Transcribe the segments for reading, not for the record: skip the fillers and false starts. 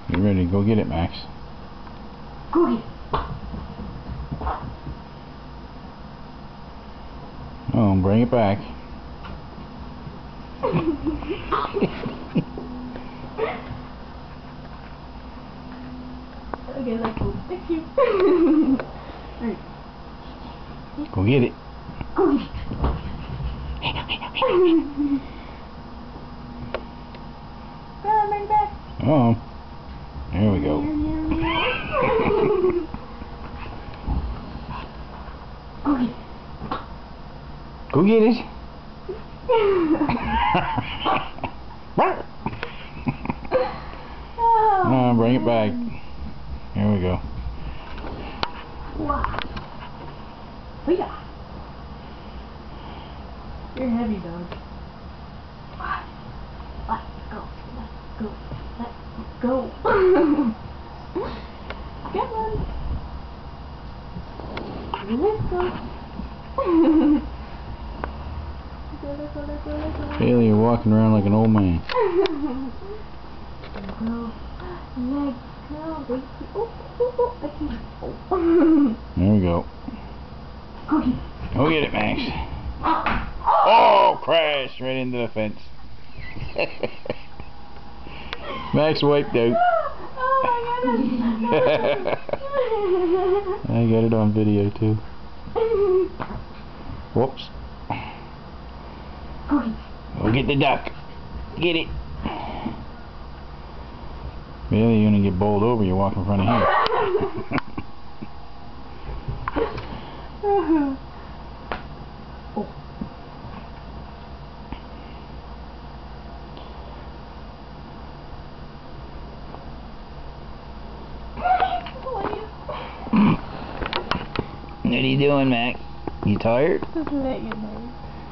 You ready to go get it, Max? Go get it. Oh, bring it back. Okay, let's go. Thank you. Right. Go get it. Go get it. Come on, bring it back. Oh, there we go. Go get it. Go get it. Oh, bring it back. Here we go. Wow. Yeah. You're heavy, dog. Let's go. Let's go. Let's go. Come on. Let's go. Bailey, you're walking around like an old man. Let's go. Let's go, baby. Oh, I can't. There we go. Go get it. Go get it, Max. Oh, crashed right into the fence. Max wiped out. Oh my goodness. I got it on video too. Whoops. Go get it. Go get the duck. Get it. Bailey, you're gonna get bowled over. You're walking in front of him. Oh. What are you doing, Mac? You tired? Just let you know.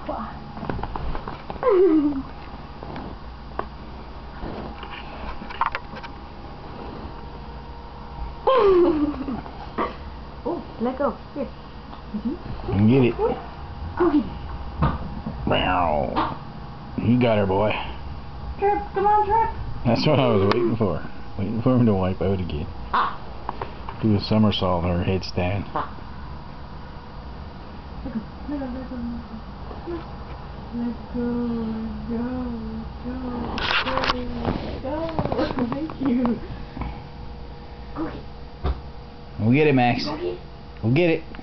Oh, let go. Here. Get it. Go get it. Wow. You got her, boy. Trip, come on, Trip. That's what I was waiting for. Waiting for him to wipe out again. Do a somersault on her headstand. Let go, go. Thank you. Go get it. Go get it, Max. Go get it. Go get it.